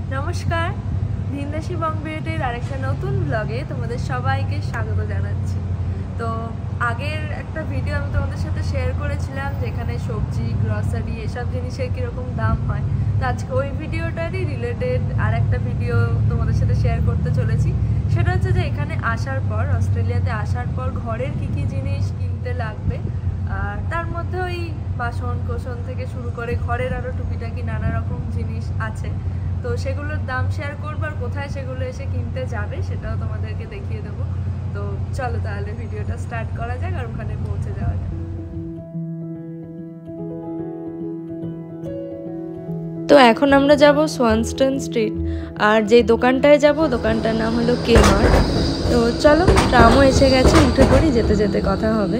নমস্কার, ভিনদেশি বং বিউটির আরেকটা নতুন ব্লগে তোমাদের সবাইকে স্বাগত জানাচ্ছি। তো আগের একটা ভিডিও আমি তোমাদের সাথে শেয়ার করেছিলাম যেখানে সবজি, গ্রসারি এসব জিনিসের কীরকম দাম হয়। তো আজকে ওই ভিডিওটারই রিলেটেড আর একটা ভিডিও তোমাদের সাথে শেয়ার করতে চলেছি। সেটা হচ্ছে যে এখানে আসার পর, অস্ট্রেলিয়াতে আসার পর ঘরের কী কী জিনিস কিনতে লাগবে, আর তার মধ্যে ওই বাসন কোসন থেকে শুরু করে ঘরের আরও টুকিটাকি নানা রকম জিনিস আছে। তো সেগুলোর দাম শেয়ার করবো আর কোথায় সেগুলো এসে কিনতে যাবে সেটাও তোমাদেরকে দেখিয়ে দেবো। তো চলো তাহলে ভিডিওটা স্টার্ট করা যাক আর ওখানে পৌঁছে যাওয়া যাক। তো এখন আমরা যাব সোয়ানস্টন স্ট্রিট, আর যে দোকানটায় যাব দোকানটার নাম হলো কেমার্ট। তো চলো, ট্রামও এসে গেছে, উঠে পড়ি, যেতে যেতে কথা হবে।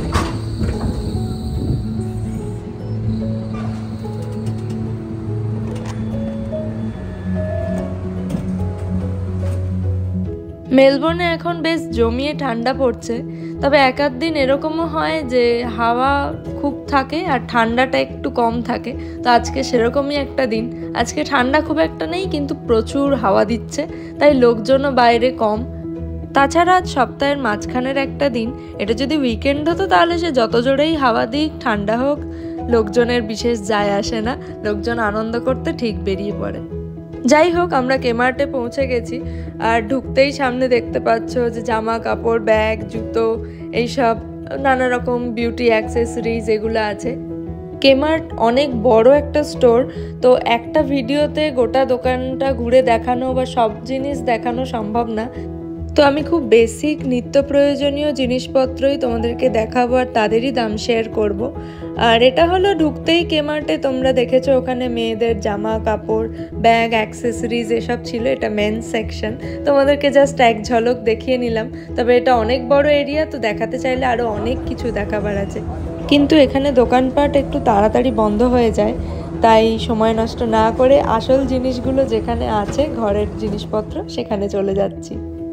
মেলবোর্নে এখন বেশ জমিয়ে ঠান্ডা পড়ছে, তবে এক আধ দিন এরকমও হয় যে হাওয়া খুব থাকে আর ঠান্ডাটা একটু কম থাকে। তো আজকে সেরকমই একটা দিন। আজকে ঠান্ডা খুব একটা নেই, কিন্তু প্রচুর হাওয়া দিচ্ছে, তাই লোকজনও বাইরে কম। তাছাড়া আজ সপ্তাহের মাঝখানের একটা দিন, এটা যদি উইকেন্ড হতো তাহলে সে যত জোরেই হাওয়া দিক, ঠান্ডা হোক, লোকজনের বিশেষ যায় আসে না, লোকজন আনন্দ করতে ঠিক বেরিয়ে পড়ে। যাই হোক, আমরা কেমার্টে পৌঁছে গেছি, আর ঢুকতেই সামনে দেখতে পাচ্ছ যে জামা কাপড়, ব্যাগ, জুতো, এইসব নানা রকম বিউটি অ্যাক্সেসরিজ এগুলো আছে। কেমার্ট অনেক বড় একটা স্টোর, তো একটা ভিডিওতে গোটা দোকানটা ঘুরে দেখানো বা সব জিনিস দেখানো সম্ভব না। তো আমি খুব বেসিক নিত্য প্রয়োজনীয় জিনিসপত্রই তোমাদেরকে দেখাবো আর তাদেরই দাম শেয়ার করব। আর এটা হলো ঢুকতেই কেমার্টে, তোমরা দেখেছো ওখানে মেয়েদের জামা কাপড়, ব্যাগ, অ্যাক্সেসরিজ এসব ছিল। এটা মেন্স সেকশন, তোমাদেরকে জাস্ট এক ঝলক দেখিয়ে নিলাম। তবে এটা অনেক বড় এরিয়া, তো দেখাতে চাইলে আরও অনেক কিছু দেখাবার আছে, কিন্তু এখানে দোকানপাট একটু তাড়াতাড়ি বন্ধ হয়ে যায়, তাই সময় নষ্ট না করে আসল জিনিসগুলো যেখানে আছে, ঘরের জিনিসপত্র, সেখানে চলে যাচ্ছি।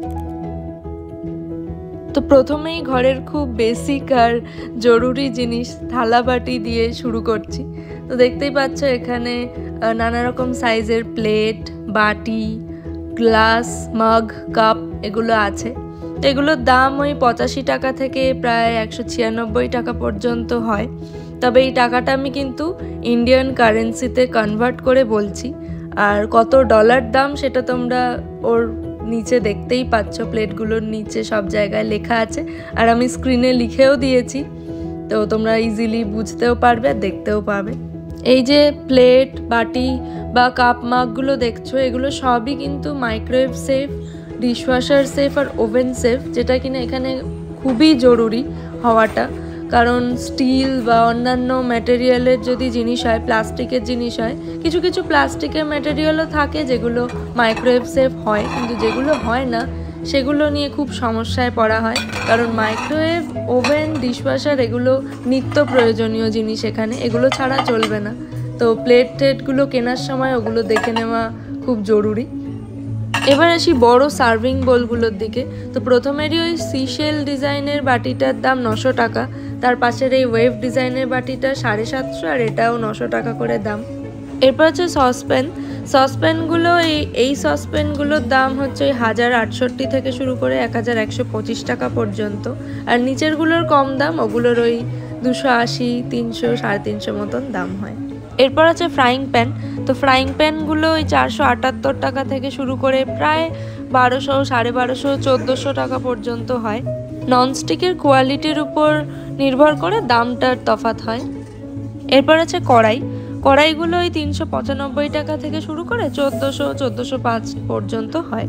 তো প্রথমেই ঘরের খুব বেসিক আর জরুরি জিনিস থালাবাটি দিয়ে শুরু করছি। তো দেখতেই পাচ্ছ এখানে নানা রকম সাইজের প্লেট, বাটি, গ্লাস, মাগ, কাপ এগুলো আছে। তো এগুলোর দাম ওই 85 টাকা থেকে প্রায় 196 টাকা পর্যন্ত হয়। তবে এই টাকাটা আমি কিন্তু ইন্ডিয়ান কারেন্সিতে কনভার্ট করে বলছি, আর কত ডলার দাম সেটা তোমরা ওর নিচে দেখতেই পাচ্ছ, প্লেটগুলোর নিচে সব জায়গায় লেখা আছে, আর আমি স্ক্রিনে লিখেও দিয়েছি, তো তোমরা ইজিলি বুঝতেও পারবে আর দেখতেও পাবে। এই যে প্লেট, বাটি বা কাপ মাগগুলো দেখছো, এগুলো সবই কিন্তু মাইক্রোওয়েভ সেফ, ডিশওয়াশার সেফ আর ওভেন সেফ, যেটা কিনা এখানে খুবই জরুরি হওয়াটা। কারণ স্টিল বা অন্যান্য ম্যাটেরিয়ালের যদি জিনিস হয়, প্লাস্টিকের জিনিস হয়, কিছু কিছু প্লাস্টিকের ম্যাটেরিয়ালও থাকে যেগুলো মাইক্রোওয়েভ সেফ হয়, কিন্তু যেগুলো হয় না সেগুলো নিয়ে খুব সমস্যায় পড়া হয়। কারণ মাইক্রোওয়েভ, ওভেন, ডিশওয়াশার এগুলো নিত্য প্রয়োজনীয় জিনিস এখানে, এগুলো ছাড়া চলবে না। তো প্লেট টেটগুলো কেনার সময় ওগুলো দেখে নেওয়া খুব জরুরি। এবার আসি বড় সার্ভিং বোলগুলোর দিকে। তো প্রথমেরই ওই সিশেল ডিজাইনের বাটিটার দাম 900 টাকা, তার পাশের এই ওয়েভ ডিজাইনের বাটিটা 750, আর এটাও 900 টাকা করে দাম। এরপর হচ্ছে সসপ্যানগুলো, এই সসপ্যানগুলোর দাম হচ্ছে ওই 1068 থেকে শুরু করে 1125 টাকা পর্যন্ত, আর নিচেরগুলোর কম দাম, ওগুলোর ওই 280, 300, 350 মতন দাম হয়। এরপর আছে ফ্রাইং প্যান। তো ফ্রাইং প্যানগুলো ওই 478 টাকা থেকে শুরু করে প্রায় 1200, 1250, 1400 টাকা পর্যন্ত হয়। ননস্টিকের কোয়ালিটির উপর নির্ভর করে দামটার তফাৎ হয়। এরপর আছে কড়াইগুলো ওই 395 টাকা থেকে শুরু করে 1400, 1405 পর্যন্ত হয়।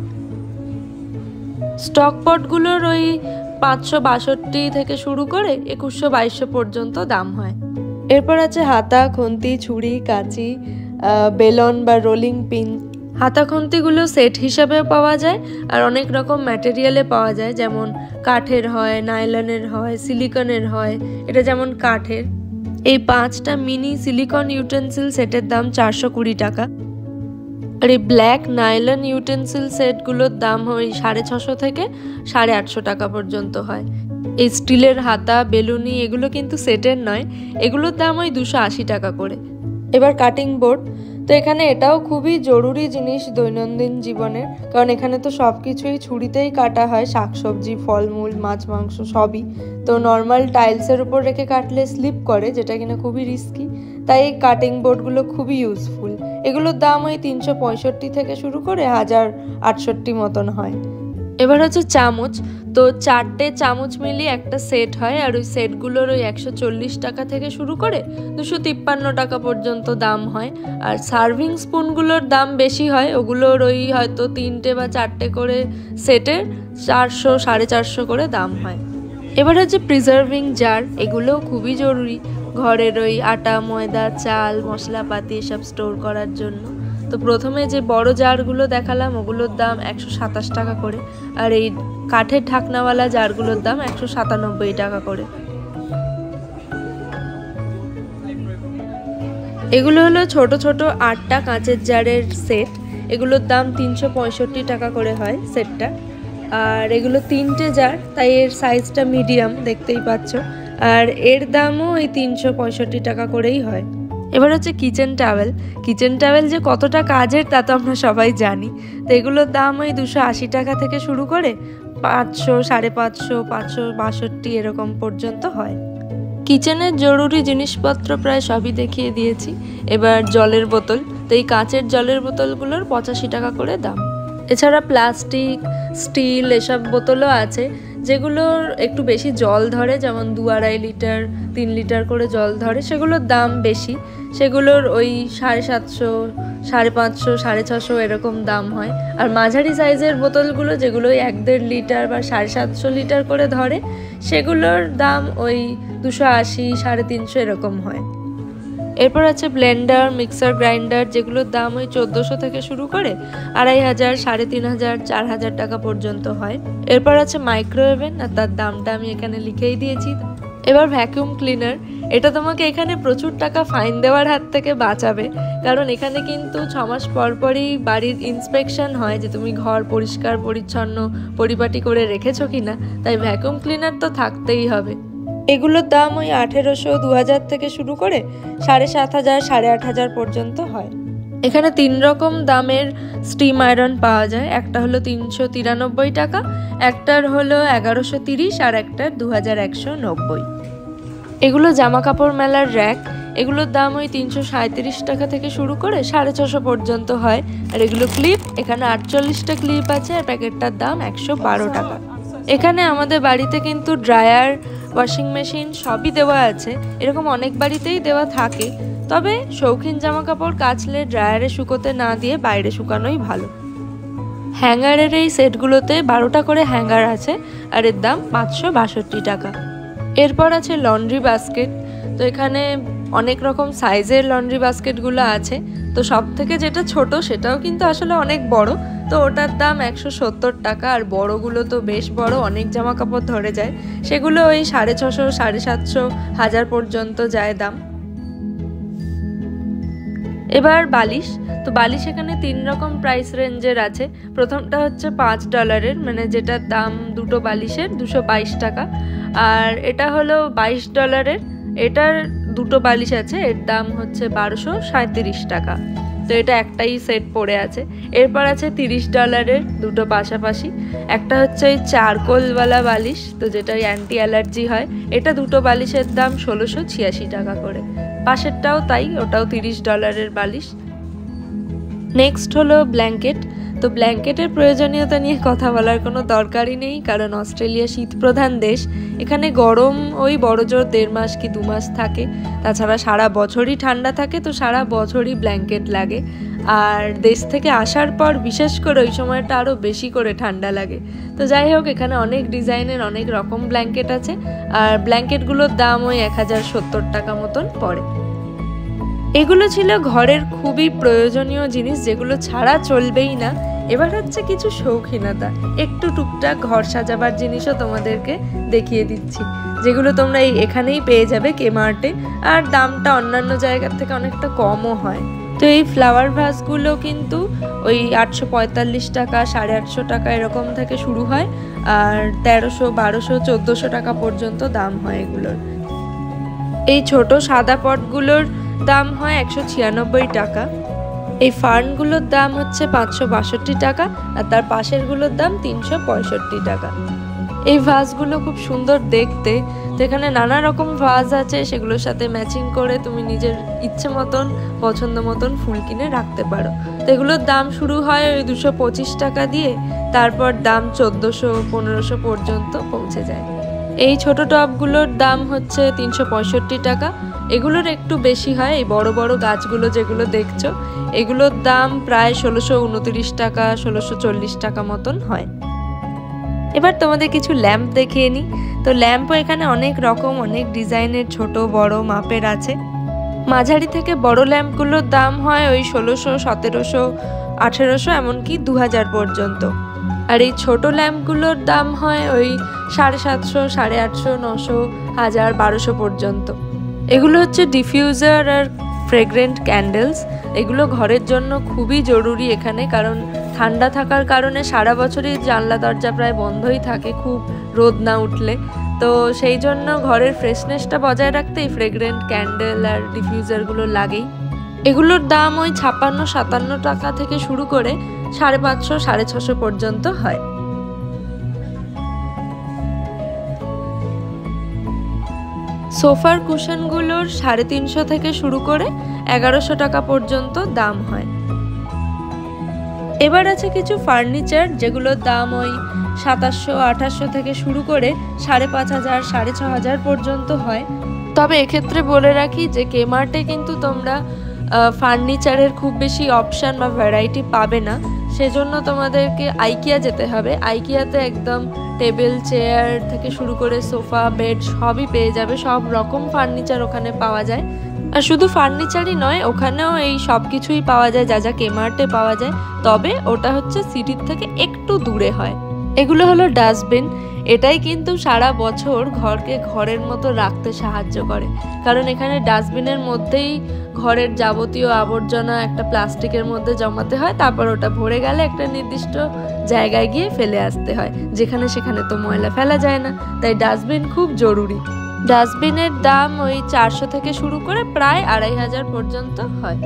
স্টক পটগুলোর ওই 562 থেকে শুরু করে 2100-2200 পর্যন্ত দাম হয়। এরপর আছে হাতা, খুন্তি, ছুরি, কাঁচি, বেলন বা রোলিং পিন। হাতা খুন্তিগুলো সেট হিসাবেও পাওয়া যায়, আর অনেক রকম ম্যাটেরিয়ালে পাওয়া যায়, যেমন কাঠের হয়, নাইলনের হয়, সিলিকনের হয়। এটা যেমন কাঠের। এই 5টা মিনি সিলিকন ইউটেন্সিল সেটের দাম 420 টাকা, আর এই ব্ল্যাক নাইলন ইউটেন্সিল সেটগুলোর দাম ওই 650 থেকে 850 টাকা পর্যন্ত হয়। এই স্টিলের হাতা, বেলুনি এগুলো কিন্তু সেটের নয়, এগুলোর দাম ওই 280 টাকা করে। এবার কাটিং বোর্ড। তো এখানে এটাও খুবই জরুরি জিনিস দৈনন্দিন জীবনের, কারণ এখানে তো সব কিছুই ছুরিতেই কাটা হয়, শাকসবজি, ফলমূল, মাছ, মাংস সবই। তো নর্মাল টাইলসের উপর রেখে কাটলে স্লিপ করে, যেটা কিনা খুবই রিস্কি। তাই এই কাটিং বোর্ডগুলো খুবই ইউজফুল। এগুলোর দাম ওই 365 থেকে শুরু করে 1068 মতন হয়। এবার হচ্ছে চামচ। তো 4টে চামচ মিলিয়ে একটা সেট হয়, আর ওই সেটগুলোর ওই 140 টাকা থেকে শুরু করে 253 টাকা পর্যন্ত দাম হয়। আর সার্ভিং স্পুনগুলোর দাম বেশি হয়, ওগুলোর ওই হয়তো 3টে বা 4টে করে সেটের 400 450 করে দাম হয়। এবার হচ্ছে প্রিজার্ভিং জার, এগুলোও খুবই জরুরি ঘরের ওই আটা, ময়দা, চাল, মশলাপাতি এসব স্টোর করার জন্য। তো প্রথমে যে বড় জারগুলো দেখালাম ওগুলোর দাম 127 টাকা করে, আর এই কাঠের ঢাকনাওয়ালা জারগুলোর দাম 197 টাকা করে। এগুলো হলো ছোট ছোট 8টা কাঁচের জারের সেট, এগুলোর দাম 365 টাকা করে হয় সেটটা। আর এগুলো 3টে জার, তাই এর সাইজটা মিডিয়াম, দেখতেই পাচ্ছ। আর এর দামও ওই 365 টাকা করেই হয়। এবার হচ্ছে কিচেন টাওয়েল। কিচেন টাওয়েল যে কতটা কাজের তা তো আমরা সবাই জানি। তো এগুলোর দাম ওই 280 টাকা থেকে শুরু করে 500, 550, 562 এরকম পর্যন্ত হয়। কিচেনের জরুরি জিনিসপত্র প্রায় সবই দেখিয়ে দিয়েছি। এবার জলের বোতল। তো এই কাঁচের জলের বোতলগুলোর 85 টাকা করে দাম। এছাড়া প্লাস্টিক, স্টিল এসব বোতলও আছে, যেগুলোর একটু বেশি জল ধরে, যেমন 2-2.5 লিটার 3 লিটার করে জল ধরে, সেগুলোর দাম বেশি। সেগুলোর ওই 750, 550, 650 এরকম দাম হয়। আর মাঝারি সাইজের বোতলগুলো, যেগুলো 1-1.5 লিটার বা 750 লিটার করে ধরে, সেগুলোর দাম ওই 280, 350 এরকম হয়। এরপর আছে ব্লেন্ডার, মিক্সার গ্রাইন্ডার, যেগুলোর দাম ওই 1400 থেকে শুরু করে 2500, 3500, 4000 টাকা পর্যন্ত হয়। এরপর আছে মাইক্রোওয়েভেন, আর তার দামটা আমি এখানে লিখেই দিয়েছি। এবার ভ্যাকুয়াম ক্লিনার। এটা তোমাকে এখানে প্রচুর টাকা ফাইন দেওয়ার হাত থেকে বাঁচাবে, কারণ এখানে কিন্তু 6 মাস পরই বাড়ির ইন্সপেকশন হয় যে তুমি ঘর পরিষ্কার পরিচ্ছন্ন পরিপাটি করে রেখেছো কিনা, তাই ভ্যাকুয়াম ক্লিনার তো থাকতেই হবে। এগুলোর দাম ওই 1800, 2000 থেকে শুরু করে 7500, 8500 পর্যন্ত হয়। এখানে 3 রকম দামের স্টিম আয়রন পাওয়া যায়। একটা হলো 393 টাকা, একটার হলো 1130, আর একটার 2190। এগুলো জামা কাপড় মেলার র্যাক। এগুলোর দাম ওই 337 টাকা থেকে শুরু করে 650 পর্যন্ত হয়। আর এগুলো ক্লিপ, এখানে 48টা ক্লিপ আছে, আর প্যাকেটটার দাম 112 টাকা। এখানে আমাদের বাড়িতে কিন্তু ড্রায়ার, ওয়াশিং মেশিন সবই দেওয়া আছে, এরকম অনেক বাড়িতেই দেওয়া থাকে। তবে শৌখিন জামা কাপড় কাচলে ড্রায়ারে শুকোতে না দিয়ে বাইরে শুকানোই ভালো। হ্যাঙ্গারের এই সেটগুলোতে 12টা করে হ্যাঙ্গার আছে, আর এর দাম 562 টাকা। এরপর আছে লন্ড্রি বাস্কেট। তো এখানে অনেক রকম সাইজের লন্ড্রি বাস্কেটগুলো আছে। তো সব থেকে যেটা ছোট সেটাও কিন্তু আসলে অনেক বড়, তো ওটার দাম 170 টাকা। আর বড়গুলো তো বেশ বড়, অনেক জামা কাপড় ধরে যায়, সেগুলো ওই 650, 750, 1000 পর্যন্ত যায় দাম। এবার বালিশ। তো বালিশ এখানে 3 রকম প্রাইস রেঞ্জের আছে। প্রথমটা হচ্ছে $5, মানে যেটার দাম দুটো বালিশের 222 টাকা। আর এটা হলো $22, এটার দুটো বালিশ আছে, এর দাম হচ্ছে 1237 টাকা। তো এটা একটাই সেট পড়ে আছে। এরপর আছে $30 দুটো পাশাপাশি। একটা হচ্ছে ওই চারকোলওয়ালা বালিশ, তো যেটা অ্যান্টি অ্যালার্জি হয়, এটা দুটো বালিশের দাম 1686 টাকা করে। পাশেরটাও তাই, ওটাও $30 বালিশ। নেক্সট হলো ব্ল্যাঙ্কেট। তো ব্ল্যাঙ্কেটের প্রয়োজনীয়তা নিয়ে কথা বলার কোনো দরকারই নেই, কারণ অস্ট্রেলিয়া শীতপ্রধান দেশ। এখানে গরম ওই বড়জোর 1.5 মাস কি 2 মাস থাকে। তাছাড়া সারা বছরই ঠান্ডা থাকে, তো সারা বছরই ব্ল্যাঙ্কেট লাগে। আর দেশ থেকে আসার পর বিশেষ করে ওই সময়টা আরও বেশি করে ঠান্ডা লাগে। তো যাই হোক, এখানে অনেক ডিজাইনের অনেক রকম ব্ল্যাঙ্কেট আছে, আর ব্ল্যাঙ্কেটগুলোর দাম ওই 1070 টাকা মতন পড়ে। এগুলো ছিল ঘরের খুবই প্রয়োজনীয় জিনিস, যেগুলো ছাড়া চলবেই না। এবার হচ্ছে কিছু শৌখিনতা, একটু টুকটাক ঘর সাজাবার জিনিসও তোমাদেরকে দেখিয়ে দিচ্ছি, যেগুলো তোমরা এখানেই পেয়ে যাবে কেমার্টে, আর দামটা অন্যান্য জায়গার থেকে অনেকটা কমও হয়। তো এই ফ্লাওয়ার ভাসগুলো কিন্তু ওই 845 টাকা, 850 টাকা এরকম থেকে শুরু হয়, আর 1300, 1200, 1400 টাকা পর্যন্ত দাম হয় এগুলোর। এই ছোট সাদা পটগুলোর দাম হয় 196 টাকা। এই ফার্নগুলোর দাম হচ্ছে 562 টাকা, আর তার পাশেরগুলোর দাম 365 টাকা। এই ভাসগুলো খুব সুন্দর দেখতে, যেখানে নানা রকম ভাস আছে, সেগুলোর সাথে ম্যাচিং করে তুমি নিজের ইচ্ছে মতন পছন্দ মতন ফুল কিনে রাখতে পারো। তো এগুলোর দাম শুরু হয় ওই 225 টাকা দিয়ে, তারপর দাম 1400-1500 পর্যন্ত পৌঁছে যায়। এই ছোট টবগুলোর দাম হচ্ছে 365 টাকা। এগুলোর একটু বেশি হয়, এই বড় বড় গাছগুলো যেগুলো দেখছো এগুলোর দাম প্রায় 1629 টাকা 1640 টাকা মতন হয়। এবার তোমাদের কিছু ল্যাম্প দেখিয়ে নিই। তো ল্যাম্পও এখানে অনেক রকম অনেক ডিজাইনের ছোট বড় মাপের আছে। মাঝারি থেকে বড় ল্যাম্পগুলোর দাম হয় ওই 1600, 1700, 1800 এমনকি 2000 পর্যন্ত। আর এই ছোট ল্যাম্পগুলোর দাম হয় ওই 750, 850, 900, 1000, 1200 পর্যন্ত। এগুলো হচ্ছে ডিফিউজার আর ফ্রেগ্রেন্ট ক্যান্ডেলস। এগুলো ঘরের জন্য খুবই জরুরি এখানে, কারণ ঠান্ডা থাকার কারণে সারা বছরই জানলা দরজা প্রায় বন্ধই থাকে খুব রোদ না উঠলে। তো সেই জন্য ঘরের ফ্রেশনেসটা বজায় রাখতে এই ফ্রেগ্রেন্ট ক্যান্ডেল আর ডিফিউজারগুলো লাগেই। এগুলোর দাম ওই 56-57 টাকা থেকে শুরু করে 550-650 পর্যন্ত হয়। সোফার কুশনগুলোর 350 থেকে শুরু করে 1100 টাকা পর্যন্ত দাম হয়। এবার আছে কিছু ফার্নিচার, যেগুলোর দাম ওই 2700-2800 থেকে শুরু করে 5500-6500 পর্যন্ত হয়। তবে এক্ষেত্রে বলে রাখি যে কেমার্টে কিন্তু তোমরা ফার্নিচারের খুব বেশি অপশান বা ভ্যারাইটি পাবে না, সেজন্য তোমাদেরকে আইকিয়া যেতে হবে। আইকিয়াতে একদম টেবিল চেয়ার থেকে শুরু করে সোফা বেড সবই পেয়ে যাবে, সব রকম ফার্নিচার ওখানে পাওয়া যায়। আর শুধু ফার্নিচারই নয়, ওখানেও এই সব কিছুই পাওয়া যায় যা যা কেমার্টে পাওয়া যায়, তবে ওটা হচ্ছে সিটির থেকে একটু দূরে হয়। এগুলো হলো ডাস্টবিন। এটাই কিন্তু সারা বছর ঘরকে ঘরের মতো রাখতে সাহায্য করে, কারণ এখানে ডাস্টবিনের মধ্যেই ঘরের যাবতীয় আবর্জনা একটা প্লাস্টিকের মধ্যে জমাতে হয়, তারপর ওটা ভরে গেলে একটা নির্দিষ্ট জায়গায় গিয়ে ফেলে আসতে হয়, যেখানে সেখানে তো ময়লা ফেলা যায় না, তাই ডাস্টবিন খুব জরুরি। ডাস্টবিনের দাম ওই 400 থেকে শুরু করে প্রায় 2500 পর্যন্ত হয়।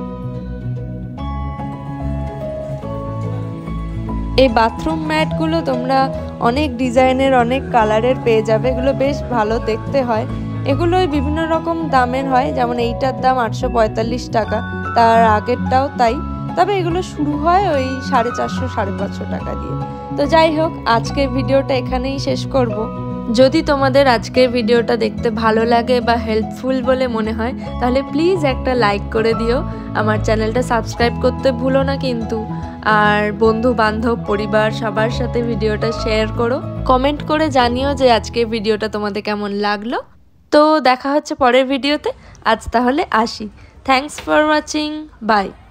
এই বাথরুম ম্যাটগুলো তোমরা অনেক ডিজাইনের অনেক কালারের পেয়ে যাবে, এগুলো বেশ ভালো দেখতে হয়। এগুলো বিভিন্ন রকম দামের হয়, যেমন এইটার দাম 845 টাকা, তার আগেরটাও তাই। তবে এগুলো শুরু হয় ওই 450-550 টাকা দিয়ে। তো যাই হোক, আজকের ভিডিওটা এখানেই শেষ করব। যদি তোমাদের আজকের ভিডিওটা দেখতে ভালো লাগে বা হেল্পফুল বলে মনে হয়, তাহলে প্লিজ একটা লাইক করে দিও। আমার চ্যানেলটা সাবস্ক্রাইব করতে ভুলো না কিন্তু। আর বন্ধু বান্ধব পরিবার সবার সাথে ভিডিওটা শেয়ার করো। কমেন্ট করে জানিও যে আজকের ভিডিওটা তোমাদের কেমন লাগলো। তো দেখা হচ্ছে পরের ভিডিওতে। আজ তাহলে আসি। Thanks for watching. বাই।